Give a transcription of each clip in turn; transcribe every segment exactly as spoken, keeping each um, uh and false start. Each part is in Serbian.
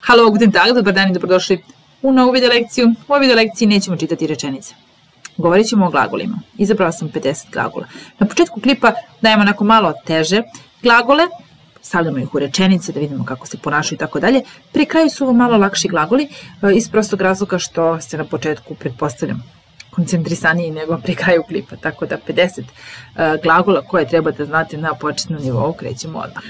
Halo, guten Tag, dobar dan i dobrodošli u novu video lekciju. U ovoj video lekciji nećemo čitati rečenice. Govorit ćemo o glagolima. Izabrala sam pedeset glagola. Na početku klipa dajemo onako malo teže glagole, stavljamo ih u rečenice da vidimo kako se ponašaju i tako dalje. Pri kraju su ovo malo lakši glagoli iz prostog razloga što ste na početku, pretpostavljam, koncentrisaniji nego pri kraju klipa. Tako da pedeset glagola koje treba da znate na početnom nivou krećemo odmah.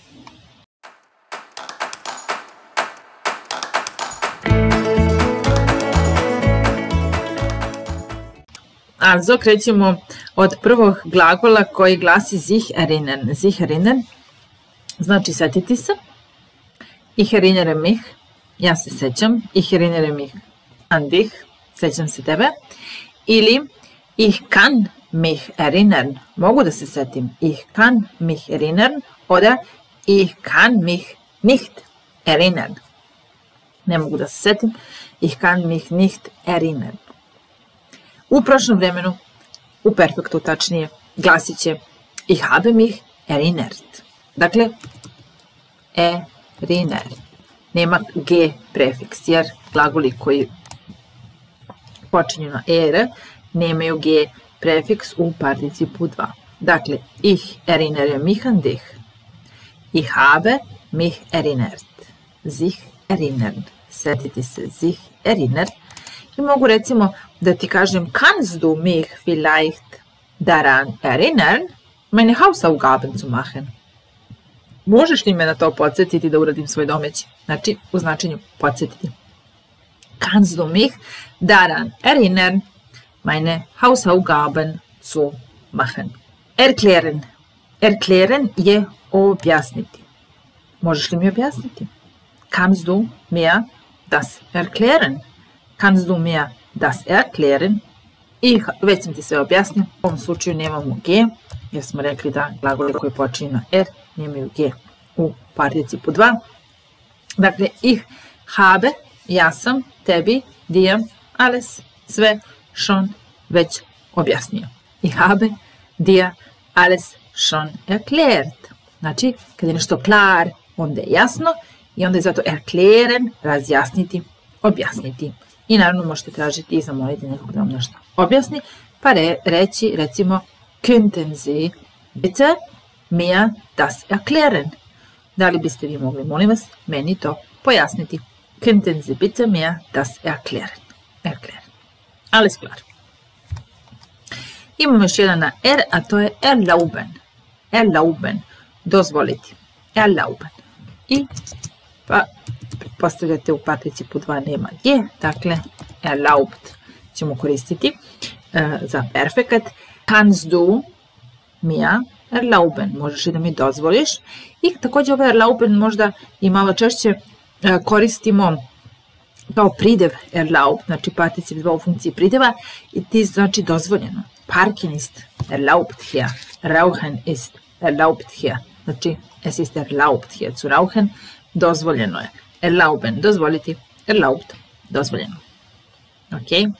Also, krećemo od prvog glagola koji glasi sich erinnern. Sich erinnern znači setiti se. Ich erinnere mich, ja se sećam. Ich erinnere mich an dich, sećam se tebe. Ili ich kann mich erinnern, mogu da se setim. Ich kann mich erinnern. Oder ich kann mich nicht erinnern, ne mogu da se setim. Ich kann mich nicht erinnern. U prošlom vremenu, u perfektu tačnije, glasit će ich habe mich erinnert. Dakle, erinnert. Nema G prefiks, jer glagoli koji počinju na er nemaju G prefiks u participu dva. Dakle, ich erinnere mich an dich. Ich habe mich erinnert. Sich erinnern. Setiti se, sich erinnert. I mogu recimo da ti kažem kannst du mich vielleicht daran erinnern, meine Hausaufgaben zu machen? Možeš li me na to podsjetiti da uradim svoj domaći? Znači, u značenju podsjetiti. Kannst du mich daran erinnern, meine Hausaufgaben zu machen? Erklären. Erklären je objasniti. Možeš li mi objasniti? Kannst du mir das erklären? Kannst du mir das erklären? I već sam ti sve objasnio. U ovom slučaju nemamo G, jer smo rekli da glagoli koji počinju na er nemaju G u participu dva. Dakle, ich habe, ja sam, tebi, dir, alles, sve, schon, već objasnio. Ich habe dir alles schon erklärt. Znači, kad je nešto klar, onda je jasno i onda je zato erklären, razjasniti, objasniti. I naravno možete tražiti i zamoliti nekog da vam nešto objasni, pa re, reći recimo könnten Sie bitte mir das erklären? Da li biste vi mogli, molim vas, meni to pojasniti? Könnten Sie bitte mir das erklären? Erklären. Alles klar. Imamo još jedan na er, a to je erlauben. Erlauben. Dozvoliti. Erlauben. I pa pretpostavljate u participu dva nema G, dakle erlaubt ćemo koristiti uh, za perfekat. Kannst du mir erlauben, možeš li da mi dozvoliš? I također ovaj erlauben možda i malo češće uh, koristimo kao pridev erlaubt, znači particip dva u funkciji prideva i ti znači dozvoljeno. Parken ist erlaubt hier, rauchen ist erlaubt hier, znači es ist erlaubt hier zu rauchen, dozvoljeno je. Erlauben, dozvoliti, erlaubt, dozvoljeno. Ok. E,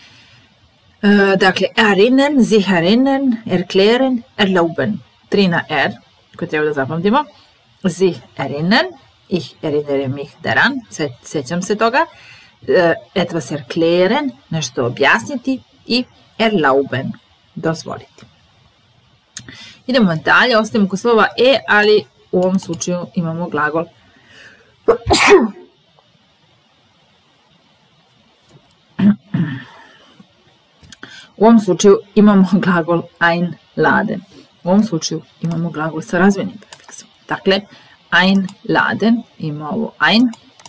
dakle, erinnern, sich erinnern, erklären, erlauben. Tri na er, koje treba da zapamtimo. Sich erinnern, ich erinnere mich daran, sećam se toga. E, etwas erklären, nešto objasniti i erlauben, dozvoliti. Idemo dalje, ostavimo kod slova e, ali u ovom slučaju imamo glagol U ovom slučaju imamo glagol einladen. U ovom slučaju imamo glagol sa razvojnim prefiksom. Dakle, einladen ima ovo ein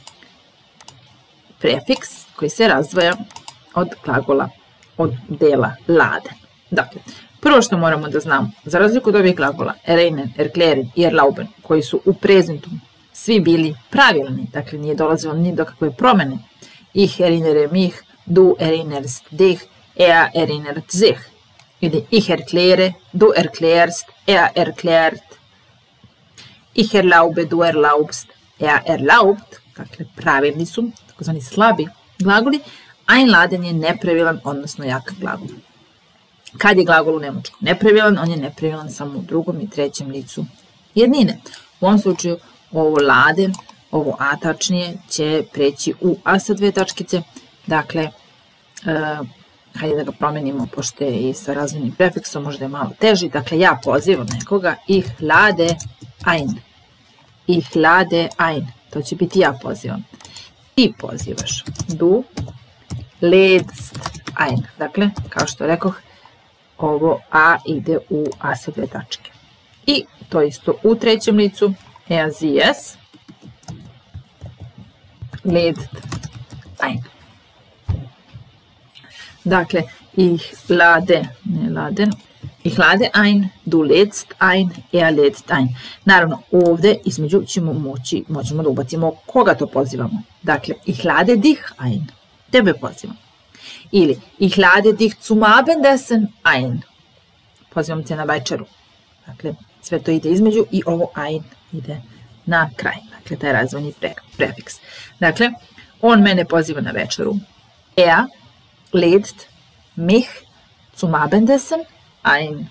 prefiks koji se razdvaja od glagola, od dela laden. Dakle, prvo što moramo da znamo, za razliku od ovih glagola erinnern, erklären i erlauben, koji su u prezentu svi bili pravilni, dakle nije dolazilo ni do kakve promene. Ich erinnere mich, du erinnerst dich, er erinnert sich. Ili ich erkläre, du erklärst, er erklärt. Ich erlaube, du erlaubst, er erlaubt. Dakle, pravilni su, takozvani slabi glagoli. Einladen je nepravilan, odnosno jak glagol. Kad je glagol u nemačkom nepravilan, on je nepravilan samo u drugom i trećem licu jednine. U ovom slučaju ovo laden, ovo A tačnije će preći u A sa dve tačkice, dakle, hajde da ga promenimo, pošto je i sa razvojnim prefiksom, možda je malo teži, dakle, ja pozivam nekoga, ich lade ein, ich lade ein, to će biti ja pozivam. Ti pozivaš, du lädst ein, dakle, kao što rekoh, ovo A ide u A sa dve tačke. I to isto u trećem licu, er, sie, es, lädt ein. Dakle, ich lade, ne laden, ich lade ein, du lädst ein, er lädst ein. Naravno, ovdje između ćemo moći, možemo da ubacimo koga to pozivamo. Dakle, ich lade dich ein, tebe pozivam. Ili, ich lade dich zum Abendessen ein, pozivam te na večeru. Dakle, sve to ide između i ovo ein ide na kraj. Dakle, taj razvojni prefiks. Dakle, on mene poziva na večeru. Er lädt mich zum Abendessen ein.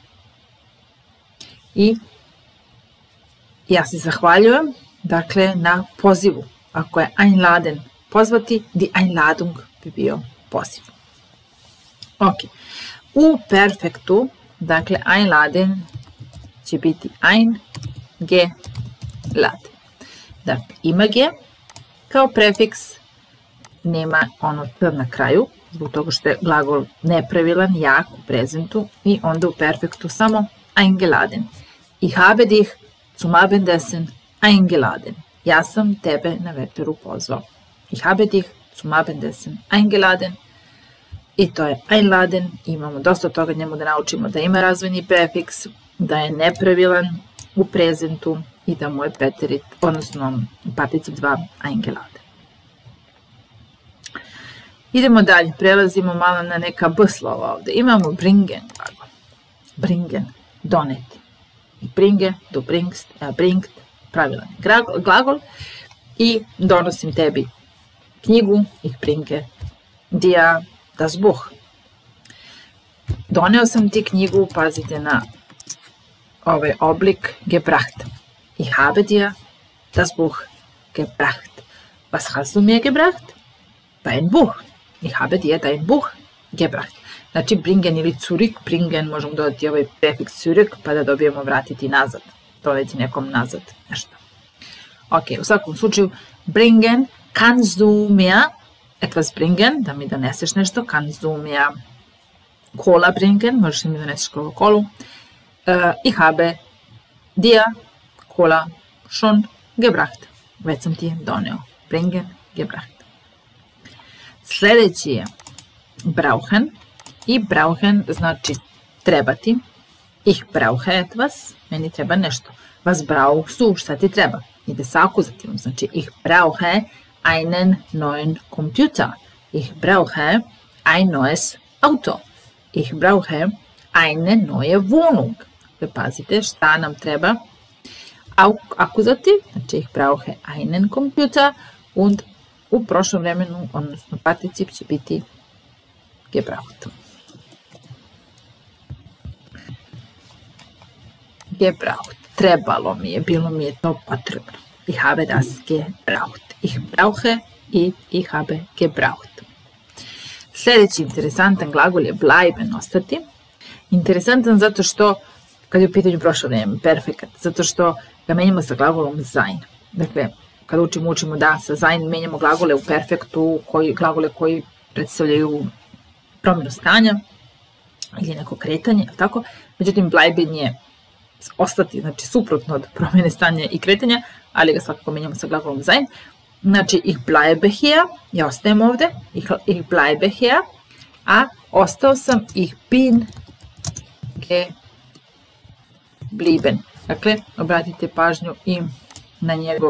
I ja se zahvaljujem, dakle, na pozivu. Ako je einladen pozvati, die Einladung bi bio poziv. Ok. U perfektu, dakle, einladen će biti eingeladen. Dakle, ima ge kao prefiks, nema ono t na kraju, zbog toga što je glagol nepravilan, jak u prezentu i onda u perfektu samo eingeladen. Ich habe dich zum Abendessen eingeladen. Ja sam tebe na večeru pozvao. Ich habe dich zum Abendessen eingeladen. I to je einladen. Imamo dosta toga njemu da naučimo da ima razvojni prefiks, da je nepravilan u prezentu i da mu je preterit, odnosno particip dva eingeladen. Idemo dalje, prelazimo malo na neka b slova ovdje. Imamo bringen glagol. Bringen, doneti. Ich bringe, du bringst, er bringt, pravilan glagol. I donosim tebi knjigu, ich bringe dir das Buch. Doneo sam ti knjigu, pazite na ovaj oblik gebracht. Ich habe dir das Buch gebracht. Was hast du mir gebracht? Dein Buch. Ich habe dir dein Buch gebracht. Znači, bringen ili zurück, bringen, možemo dodati ovaj prefiks zurück, pa da dobijemo vratiti nazad. Doneti nekom nazad, nešto. Ok, u svakom slučaju, bringen, kannst du mir etwas bringen, da mi doneseš nešto, kannst du mir Cola bringen, možeš li mi doneseš Coca-Colu. Uh, ich habe dir Cola schon gebracht. Već sam ti je doneo. Bringen, gebracht. Sljedeći je brauchen. I brauchen znači trebati. Ich brauche etwas, meni treba nešto. Was brauchst du, šta ti treba? Ide sa akuzativom, znači ich brauche einen neuen Computer. Ich brauche ein neues Auto. Ich brauche eine neue Wohnung. Pazite šta nam treba. Akuzativ, znači ich brauche einen Computer und u prošlom vremenu, odnosno particip će biti gebraucht. Gebraucht. Trebalo mi je, bilo mi je to potrebno. Ich habe das gebraucht. Ich brauche i ich habe gebraucht. Sljedeći interesantan glagol je bleiben, ostati. Interesantan zato što, kad je u pitanju prošlo vrijeme, perfekat, zato što ga menjamo sa glagolom sein. Dakle, kada učimo, učimo da sa sein menjamo glagole u perfektu, koji, glagole koji predstavljaju promjenu stanja ili neko kretanje, tako? Međutim, bleiben je ostati, znači suprotno od promjene stanja i kretanja, ali ga svakako menjamo sa glagolom sein. Znači, ich bleibe hier, ja ostajem ovdje, ich, ich bleibe hier, a ostao sam, ich bin geblieben. Dakle, obratite pažnju i na njegov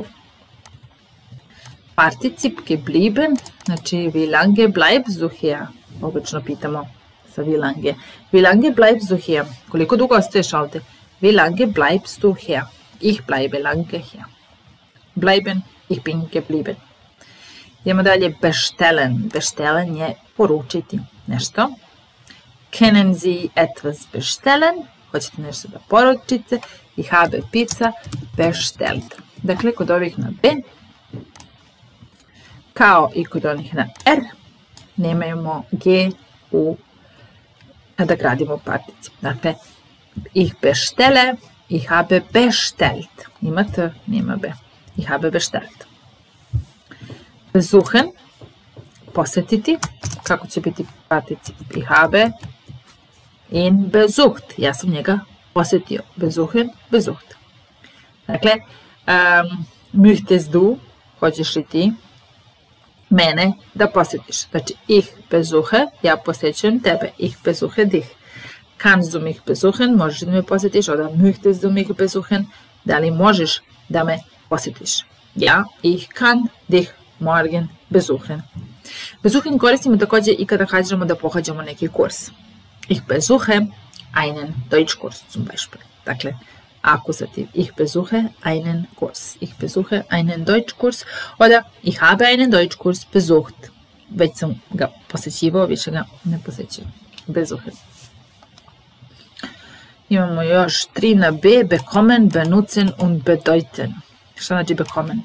particip geblieben, znači, wie lange bleibst du hier? Obično pitamo sa wie lange. Wie lange bleibst du hier? Koliko dugo ostaješ ovdje? Wie lange bleibst du hier? Ich bleibe lange hier. Bleiben, ich bin geblieben. Idemo dalje, bestellen. Bestellen je poručiti nešto. Können Sie etwas bestellen? Hoćete nešto da poručite. Ich habe pizza bestellt. Dakle, kod ovih na B kao i kod onih na R, nemamo G u, kada gradimo particip. Dakle, ich bestelle, ich habe bestellt. Ima T, nema B. Ich habe bestellt. Besuchen, posetiti. Kako će biti particip? Ich habe ihn besucht. Ja sam njega posetio. Besuchen, besucht. Dakle, um, möchtest du, hoćeš li ti mene da posjetiš. Znači, ich besuche, ja posjećujem tebe. Ich besuche dich. Kannst du mich besuchen, možeš da me posjetiš. Oder möchtest du mich besuchen, da li možeš da me posjetiš. Ja, ich kann dich morgen besuchen. Besuchen koristimo također i kada hađamo da pohađamo neki kurs. Ich besuche einen Deutschkurs zum Beispiel. Dakle, Akkusativ. Ich besuche einen Kurs. Ich besuche einen Deutschkurs. Oder ich habe einen Deutschkurs besucht. Već sam ga posjećivao, više ga ne posjećujem. Besuche. Imamo još tri na B. Bekommen, benutzen und bedeuten. Šta znači bekommen?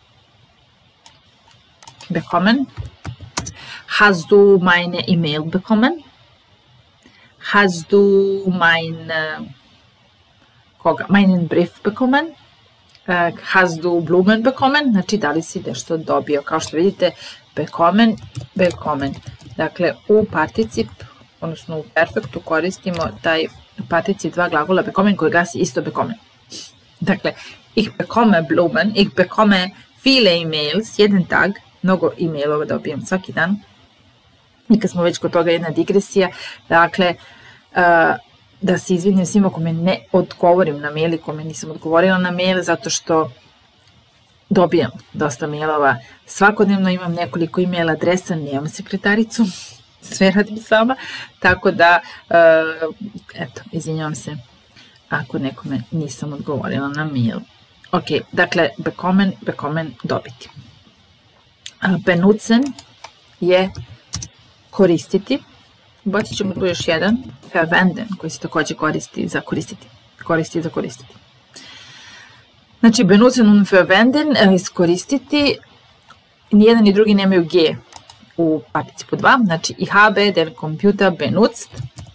Bekommen. Hast du meine E-Mail bekommen? Hast du mein... koga? Meinen Brief bekommen? Uh, hast du Blumen bekommen? Znači, da li si nešto dobio? Kao što vidite, bekommen, bekommen. Dakle, u particip, odnosno u perfektu koristimo taj particip dva glagola bekommen koji glasi isto bekommen. Dakle, ich bekomme Blumen, ich bekomme viele E-mails, jeden tag, mnogo e-mailova dobijem svaki dan. I kad smo već kod toga jedna digresija, dakle, uh, da se izvinim svima kome ne odgovorim na mail i kome nisam odgovorila na mail, zato što dobijam dosta mailova. Svakodnevno imam nekoliko e-mail adresa, nemam sekretaricu, sve radim sama, tako da, uh, eto, izvinjavam se ako nekome nisam odgovorila na mail. Ok, dakle, bekommen, bekommen, dobiti. Uh, benutzen je koristiti. Ubacit ćemo tu još jedan, verwenden, koji se također koristi za koristiti. Koristi za koristiti. Znači, benutzen und verwenden, iskoristiti, nijedan ni drugi nemaju G u participu dva. Znači, ich habe den Computer benutzt,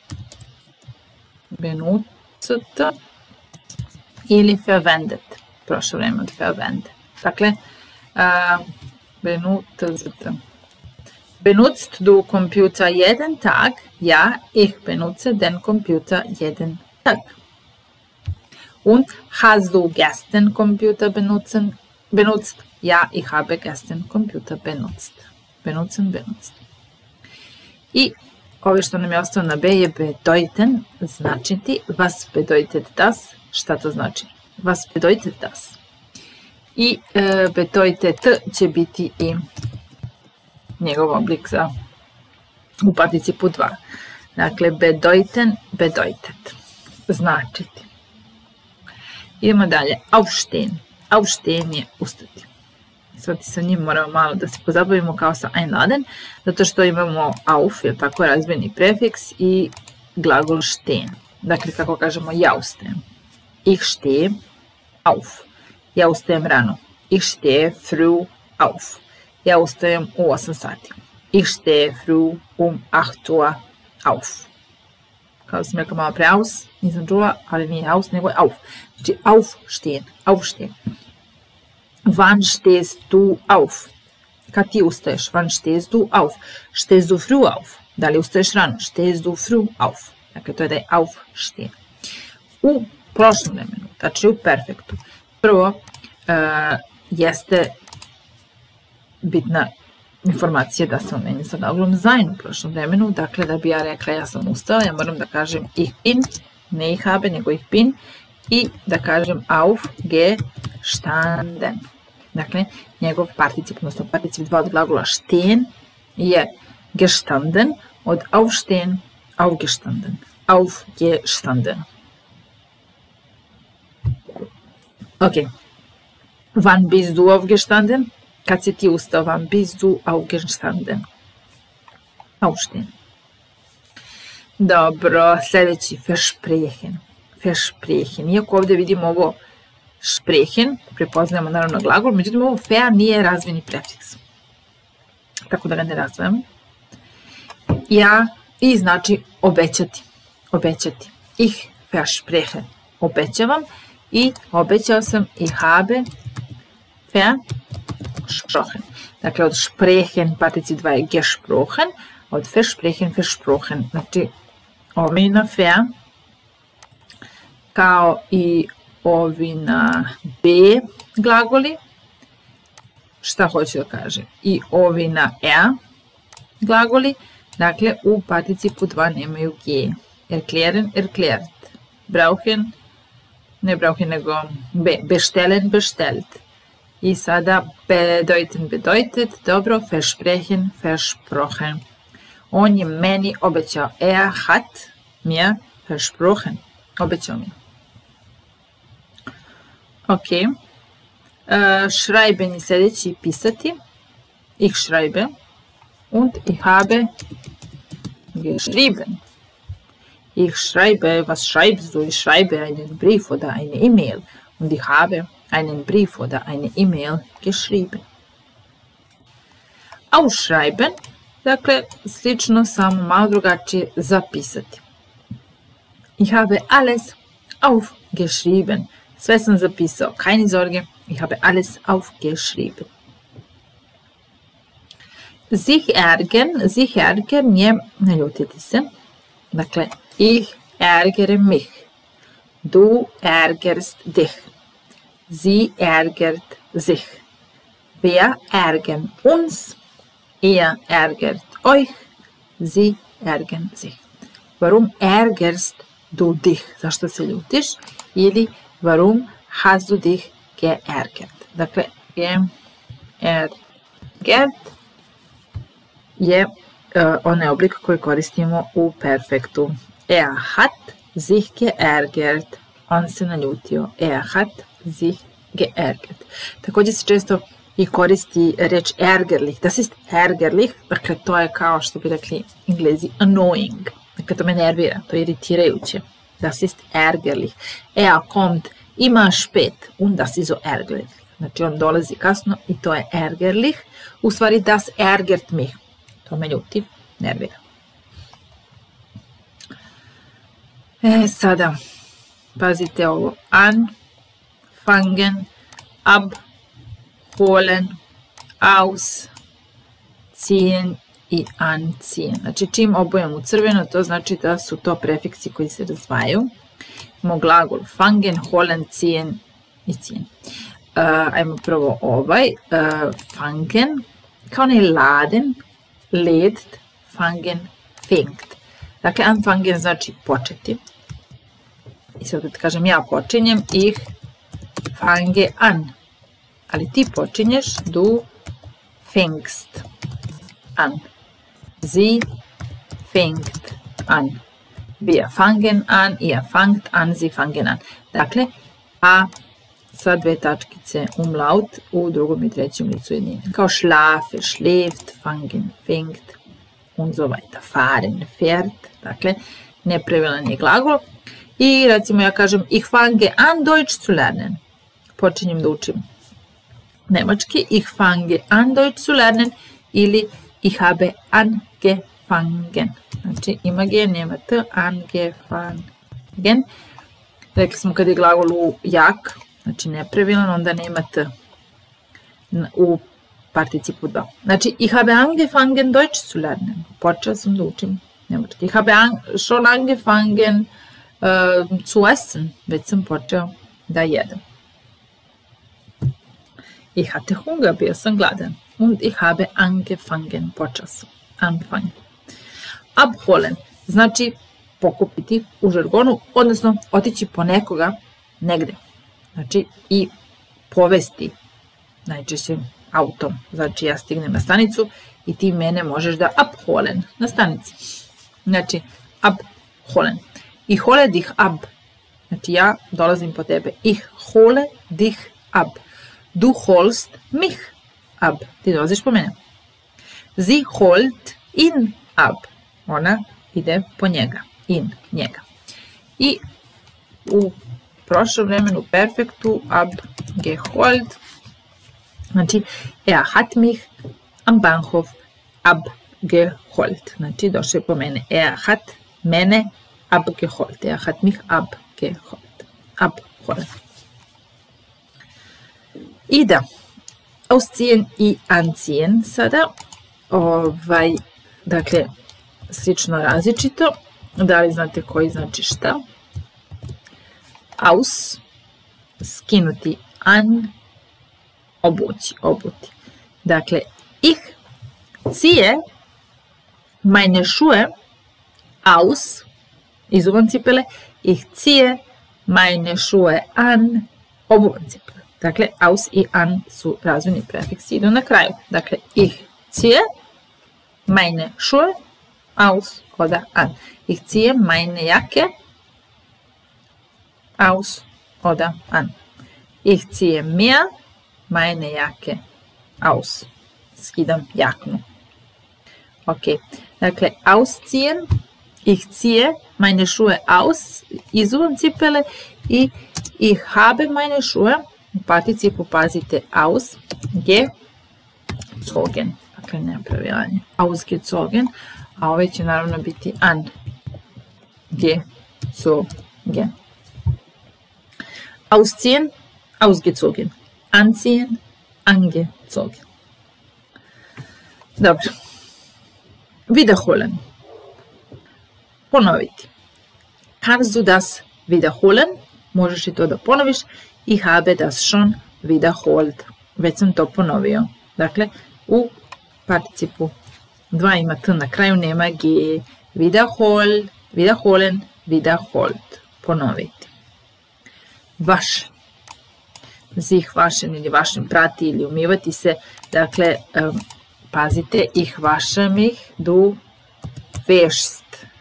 benutzt ili verwendet. Prošlo vreme od verwenden. Dakle, uh, benutzt. Benutzt du Computer jeden Tag? Ja, ich benutze den Computer jeden Tag. Und hast du gestern Computer benutzen, benutzt? Ja, ich habe gestern Computer benutzt. Benutzen, benutzt. I ovo što nam je ostalo na B je bedeuten, značiti. Was bedeutet das? Šta to znači? Was bedeutet das? I e, bedeutet će biti i njegov oblik za u participu dva. Dakle, bedeuten, bedeutet. Značiti. Idemo dalje. Aufstehen. Aufstehen je ustati. Sad sa njim moramo malo da se pozabavimo kao sa einladen, zato što imamo auf, je tako razmjeni prefiks i glagol stehen. Dakle, kako kažemo, ja ustajem. Ich stehe auf. Ja ustajem rano. Ich stehe früh auf. Ja ustajem u osam sati. Ich stehe früh um acht Uhr auf. Kao sam rekla malo pre aus, nisam čula, ali nije aus, nego je auf. Znači aufstehen, aufstehen. Wann stehst du auf? Kad ti ustaješ? Wann stehst du auf? Stehst du früh auf? Da li ustaješ rano? Stehst du früh auf? Dakle, to je da je aufstehen. U prošlom vremenu, znači u perfektu, prvo uh, jeste bitna informacija da sam meni sa glaglom sein u prošlom vremenu, dakle da bi ja rekla ja sam ustala, ja moram da kažem ich bin, ne ich habe, nego ich bin, i da kažem aufgestanden. Dakle, njegov particip, odnosno particip dva od glagola stehen je gestanden, od aufstehen, aufgestanden, aufgestanden. Ok, wann bist du aufgestanden? Kad si ti ustao, wann bist du aufgestanden? Aufstehen. Dobro, sljedeći, versprechen. Versprechen. Iako ovdje vidimo ovo sprechen, prepoznajemo naravno glagol, međutim ovo fea nije razvojni prefiks. tako da ga ne razdvajamo. Ja, i znači obećati, obećati. Ich versprechen, obećavam i obećao sam ich habe versprochen. Dakle, od sprechen particip dva je gesprochen, od versprechen, versprochen. Znači, ovi na ver, kao i ovi na B glagoli, šta hoću da kažem, i ovi na er glagoli, dakle, u participu dva nemaju G. Erklären, erklärt. Brauchen, ne brauchen, nego be, bestellen, bestellt. I sada bedeuten, bedeutet, dobro, versprechen, versprochen. On je meni obećao. Er hat mir versprochen. Obećao mi. Ok. Uh, schreiben je sljedeći pisati. Ich schreibe. Und ich habe geschrieben. Ich schreibe, was schreibst du? Ich schreibe einen Brief oder eine E-Mail. Und ich habe einen Brief oder eine E-Mail geschrieben. Ausschreiben, dakle, slično, samo malo drugačije zapisati. Ich habe alles aufgeschrieben. Sve sam zapisao, keine Sorge, ich habe alles aufgeschrieben. Sich ärgern, sich ärgern je naljutiti se. Dakle, ich ärgere mich. Du ärgerst dich. Sie ärgert sich. Wir ärgern uns. Ihr ärgert euch. Sie ärgern sich. Warum ärgerst du dich? Zašto se ljutiš? Ili warum hast du dich geärgert? Dakle, geärgert je uh, onaj oblik koji koristimo u perfektu. Er hat sich geärgert. On se naljutio. Er hat sich geärgert. Također se često i koristi reč ärgerlich. Das ist ärgerlich. Dakle, to je kao što bi rekli Englezi annoying. Dakle, to me nervira. To je iritirajuće. Das ist ärgerlich. Er kommt immer spät. Und das ist so ärgerlich. Znači, on dolazi kasno i to je ärgerlich. U stvari, das ärgert mich. To me ljuti, nervira. E, sada, pazite ovo. Anfangen, abholen, ausziehen i anziehen. Znači, čim obojam u crveno, to znači da su to prefiksi koji se razdvajaju. Imamo glagol fangen, holen, ziehen i ziehen. Uh, ajmo prvo ovaj. Uh, fangen, kao ne laden, ledt, fangen, fängt. Dakle, anfangen znači početi. I sad kad kažem ja počinjem, ich fange an. Ali ti počinješ, du fängst an. Sie fängt an. Wir fangen an, ihr fangt an, sie fangen an. Dakle, a sa dve tačkice umlaut u drugom i trećem licu jednine. Kao schlafe, schläft, fangen, fängt, und so weiter. Fahren, fährt, dakle, nepravilan je glagol. I recimo ja kažem, ich fange an Deutsch zu lernen. Počinjem da učim nemački. Ich fange an Deutsch zu lernen ili ich habe angefangen. Znači ima G, nema T, angefangen. Rekli smo kad je glagol u jak, znači nepravilan, onda nema T u participu dva. Znači, ich habe angefangen Deutsch zu lernen. Počeo sam da učim nemački. Ich habe an, schon angefangen uh, zu essen. Već sam počeo da jedem. Ich hatte Hunger, bio sam gladan. Und ich habe angefangen, počeo sam. Anfangen. Abholen, znači pokupiti u žargonu, odnosno otići po nekoga negde. Znači i povesti, najčešće autom. Znači ja stignem na stanicu i ti mene možeš da abholen na stanici. Znači abholen. Ich hole dich ab. Znači ja dolazim po tebe. Ich hole dich ab. Du holst mich ab. Ti dolaziš po mene. Sie holt ihn ab. Ona ide po njega. In, njega. I u prošlom vremenu perfektu abgeholt. Znači, er hat mich am Bahnhof abgeholt. Znači, došao je po mene. Er hat mene abgeholt. Er hat mich abgeholt. Abholen. I da, ausziehen i anziehen sada. Ovaj, dakle, slično različito. Da li znate koji znači šta? Aus, skinuti, an, obući, obuti. Dakle, ich ziehe meine Schuhe aus, izuvan cipele, ich ziehe meine Schuhe an, obuvan cipele. Dakle, aus i an su razvojni prefiksi, idu na kraju. Dakle, ich ziehe meine Schuhe aus oder an. Ich ziehe meine Jacke aus oder an. Ich ziehe mir meine Jacke aus. Skidam jaknu. Ok, dakle, ausziehen, ich ziehe meine Schuhe aus, izuvam cipele i ich habe meine Schuhe, u participu pazite aus, gezogen. Dakle, nema pravilanje. Ausgezogen, a ovaj će naravno biti an. Gezogen. Ausziehen, ausgezogen. Anziehen, angezogen. Dobro. Wiederholen. Ponoviti. Kannst du das wiederholen? Možeš i to da ponoviš. Ich habe das schon wiederholt. Već sam to ponovio. Dakle, u participu dva ima t na kraju, nema g. Wiederhol, wiederholen, wiederholt. Ponoviti. Vaš. Sich waschen ili vašem prati ili umivati se. Dakle, um, pazite, ich wasche mich, du wäschst.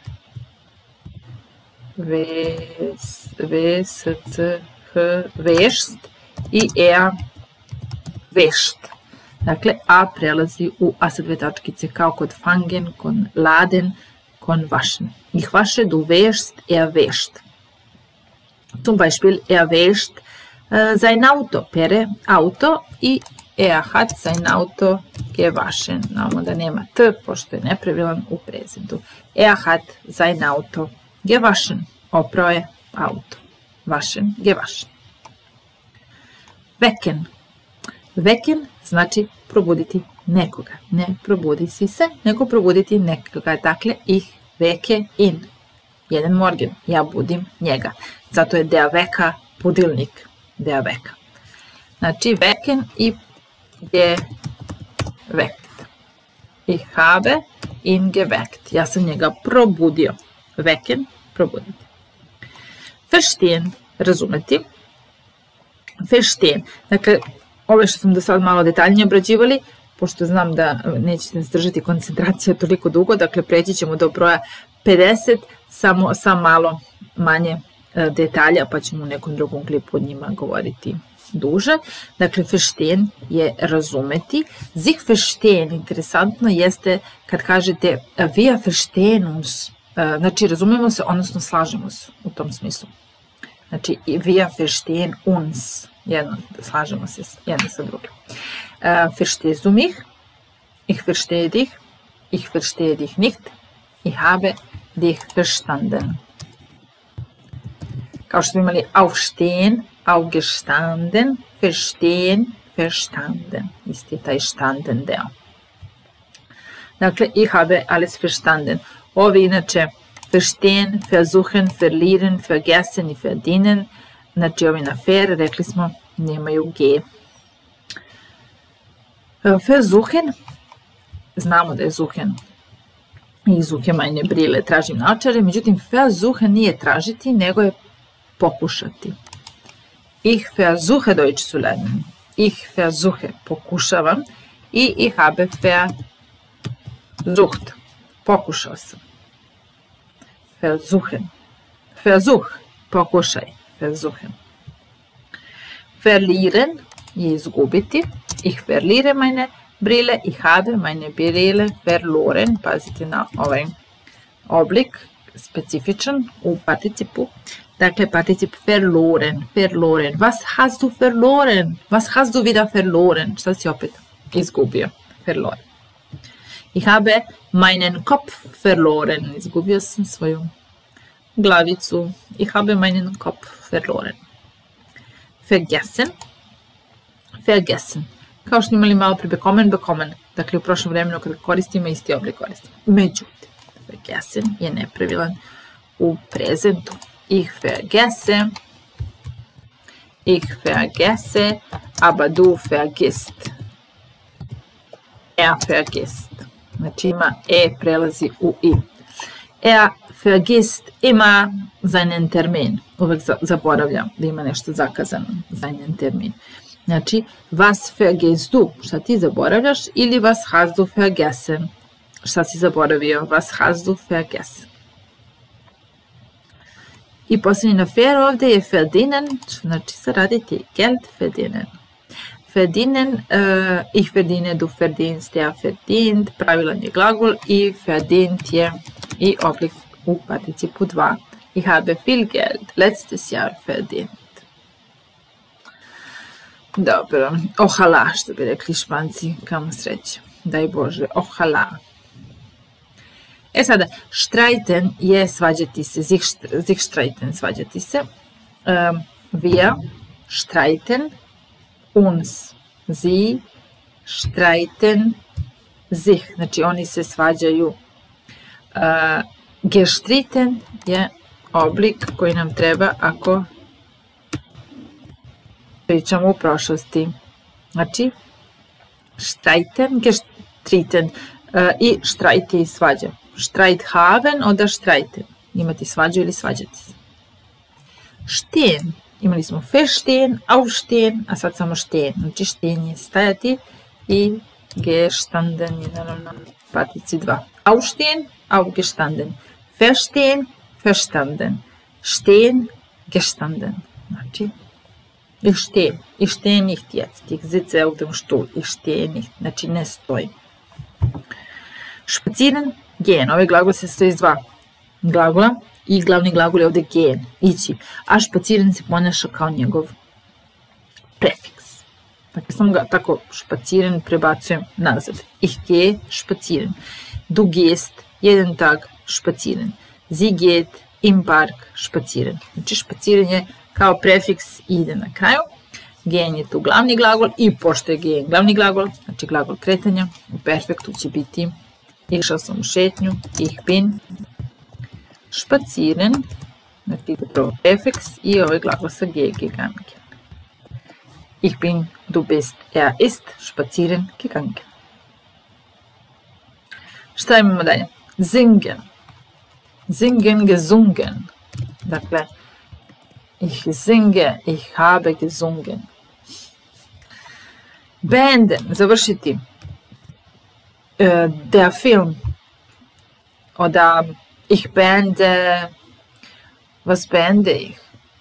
W-S-C-H, wäschst i er wäscht. Dakle, a prelazi u a sa dve tačkice kao kod fangen, kod laden, kod waschen. Ich wasche, du wäschst, er wäscht. Zum Beispiel, er wäscht uh, sein Auto, pere auto i er hat sein Auto gewaschen. Znamo da nema t, pošto je nepravilan u prezentu. Er hat sein Auto gewaschen. Oprao je auto. Waschen, gewaschen. Wecken. Wecken znači probuditi nekoga. Ne probudi si se, nego probuditi nekoga. Dakle, ich wecke ihn. Jeden Morgen. Ja budim njega. Zato je der Wecker budilnik. Der Wecker. Znači, wecken i geweckt. Ich habe ihn geweckt. Ja sam njega probudio. Wecken, probuditi. Verstehen, razumeti. Verstehen. Dakle, ove što sam do sad malo detaljnije obrađivali, pošto znam da nećete zdržati koncentracija toliko dugo, dakle, preći ćemo do broja pedeset, samo sa malo manje detalja, pa ćemo u nekom drugom klipu od njima govoriti duže. Dakle, verstehen je razumeti. Sich verstehen, interesantno jeste kad kažete wir verstehen uns, znači razumemo se, odnosno slažemo se u tom smislu. Znači, wir verstehen uns, jedno, slažemo se jedno sa drugim. Verstehst du mich? Ich verstehe dich. Ich verstehe dich nicht. Ich habe dich verstanden. Kao što smo imali aufstehen, aufgestanden, verstehen, verstanden. Isti taj standen deo. Dakle, ich habe alles verstanden. Ovi inače verstehen, versuchen, verlieren, vergessen i verdienen. Znači, ovi na fer, rekli smo, nemaju G. Versuchen, znamo da je suchen. I suche meine Brille, tražim naočare, međutim, versuchen nije tražiti, nego je pokušati. Ich versuche Deutsch zu lernen. Ich versuche, pokušavam. I ich habe versucht. Pokušao sam. Versuchen. Versuch, pokušaj. Versuchen. Verlieren je izgubiti. Ich verliere meine Brille. Ich habe meine Brille verloren. Pazite na ovaj oblik, specifičan u participu. Dakle, particip verloren, verloren. Was hast du verloren? Was hast du wieder verloren? Šta si opet izgubio? Verloren. Ich habe meinen Kopf verloren. Izgubio sam svoju glavicu. Ich habe meinen Kopf verloren. Vergessen. Vergessen. Kao što imali malo pre bekommen, bekommen. Dakle, u prošlom vremenu kada koristimo, isti oblik koristimo. Međutim, vergessen je nepravilan u prezentu. Ich vergesse. Ich vergesse, aber du vergisst. Er vergisst. Znači ima e prelazi u i. Er vergisst ima seinen Termin. Uvek zaboravlja da ima nešto zakazano. Seinen Termin. Znači, was vergisst du? Šta ti zaboravljaš? Ili was hast du vergessen? Šta si zaboravio? Was hast du vergessen? I posljednji afer ovdje je verdienen, znači zaraditi Geld verdienen. Verdienen, uh, ich verdiene, du verdienst, er verdient, pravilan je glagol i verdient je i oblik u participu dva. Ich habe viel Geld letztes Jahr verdient. Dobro, ohala, što bi rekli Španci, kamo sreće, daj Bože, ohala. E sada, streiten je svađati se, sich, sich streiten, svađati se. Um, wir streiten uns, sie streiten sich, znači oni se svađaju. Uh, gestritten je oblik koji nam treba ako pričamo u prošlosti. Znači, streiten, gestritten uh, i streite i svađa. Streit haben oder streiten. Imati svađu ili svađati se. Stehen. Imali smo verstehen, aufstehen, a sad samo stehen. Znači stehen je stajati i gestanden je naravno partici dva. Aufstehen, aufgestanden. Verstehen, verstanden. Stehen, gestanden. Znači, ich stehe. Ich stehe nicht jetzt. Ich sitze auf dem Stuhl. Ich stehe nicht. Znači ne stojim. Spazieren, gehen. Ovaj glagol se sastoji iz dva glagola i glavni glagol je ovdje gehen, ići. A špaciren se ponaša kao njegov prefiks. Dakle, samo ga tako špaciren prebacujem nazad. Ich gehe spazieren. Du gehst jeden Tag spazieren. Sie geht im Park spazieren. Znači, špaciren je kao prefiks i ide na kraju. Gehen je tu glavni glagol i pošto je gehen glavni glagol, znači glagol kretanja, u perfektu će biti išao sam u šetnju, ich bin spazieren, znači prvo prefiks i ovaj glagol sa ge, gegangen. Ich bin, du bist, er ist spazieren gegangen. Šta imamo dalje? Singen. Singen, gesungen. Dakle, ich singe, ich habe gesungen. Beenden, završiti. Der Film. Oder ich beende, was beende ich?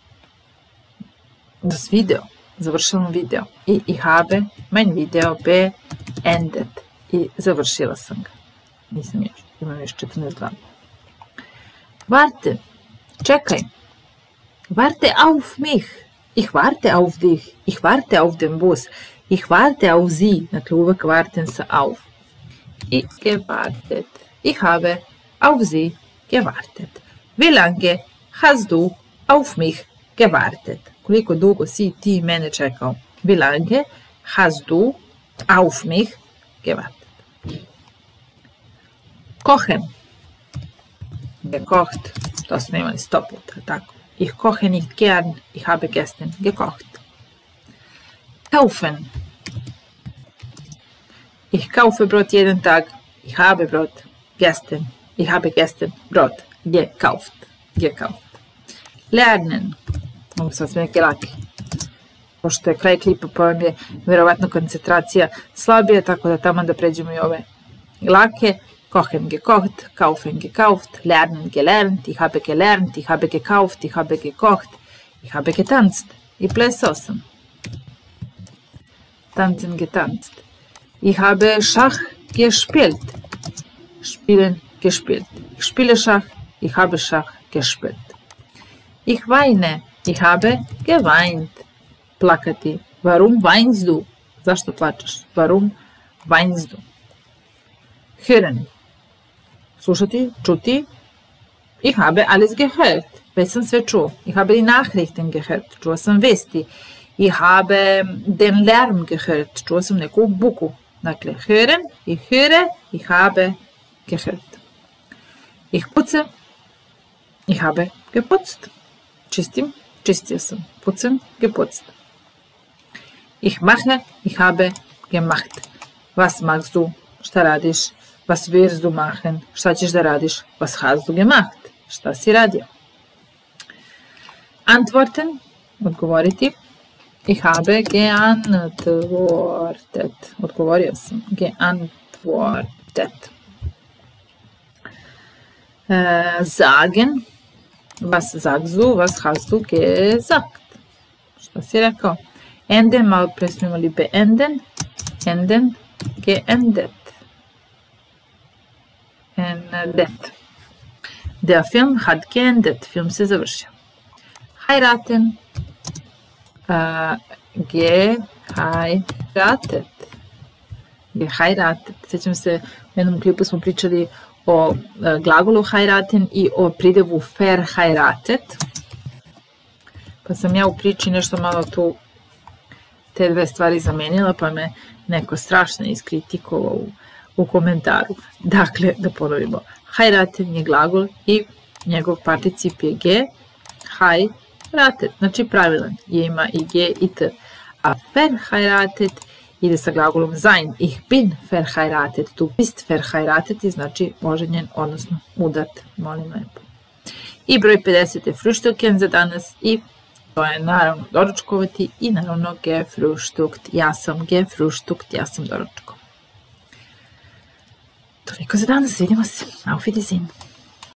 Das Video. Završavam video. I ich habe mein Video beendet. I završila sam ga. Nisam još. Imam još četrnaest glava. Warte. Čekaj. Warte auf mich. Ich warte auf dich. Ich warte auf den Bus. Ich warte auf sie. Dakle, uvek warten sa auf. Ich gewartet. Ich habe auf sie gewartet. Wie lange hast du auf mich gewartet? Koliko dugo si ti mene čekao? Wie lange hast du auf mich gewartet? Kochen. Gekocht. To smo imali sto puta, tako. Ich koche nicht gern. Ich habe gestern gekocht. Kaufen. Ich kaufe Brot jeden Tag. Ich habe Brot gestern. Ich habe gestern Brot gekauft. Gekauft. Lernen. Ovo su sve neke lake. Pošto je kraj klipa, pa vam je vjerovatno koncentracija slabija, tako da tamo da pređemo i ove lake. Kochen gekocht, kaufen gekauft, lernen gelernt, ich habe gelernt, ich habe gekauft, ich habe gekocht, ich habe getanzt. I plesao sam. Tanzen, getanzt. Ich habe Schach gespielt. Spielen, gespielt. Ich spiele Schach, ich habe Schach gespielt. Ich weine, ich habe geweint. Plakati. Warum weinst du? Zašto plačeš? Warum weinst du? hören. Slušati, čuti. Ich habe alles gehört. Već sam sve čuo. Ich habe die Nachrichten gehört. Čuo sam vesti. Ich habe den Lärm gehört. Čuo sam neku buku. Dakle, hören, ich höre, ich habe gehört. Ich putze, ich habe geputzt. Čistim, čistio sam. Putzen, geputzt. Ich mache, ich habe gemacht. Was machst du? Šta radiš? Was wirst du machen? Šta ćeš da radiš? Was hast du gemacht? Šta si radio? Antworten, odgovoriti. Ich habe geantwortet. Odgovorio sam. Geantwortet. Uh, sagen. Was sagst du? Was hast du gesagt? Šta si rekao? Enden, malo pre smo imali beenden. Enden, geendet. Endet. Der Film hat geendet. Film se završio. Heiraten. Uh, geheiratet. Geheiratet. Sjećam se, u jednom klipu smo pričali o uh, glagolu heiraten i o pridevu verheiratet. Pa sam ja u priči nešto malo tu te dve stvari zamenila, pa me neko strašno iskritikovao u, u komentaru. Dakle, da ponovimo. Heiraten je glagol i njegov particip je ge, heiratet, znači pravilan, je ima i ge i t. A verheiratet ide sa glagolom sein. Ich bin verheiratet, du bist verheiratet i znači oženjen, odnosno udat, molim lepo. I broj pedeset je frühstücken za danas i to je naravno doručkovati i naravno gefrühstückt. Ja sam gefrühstückt, ja sam doručkov. Toliko za danas, vidimo se. Auf Wiedersehen.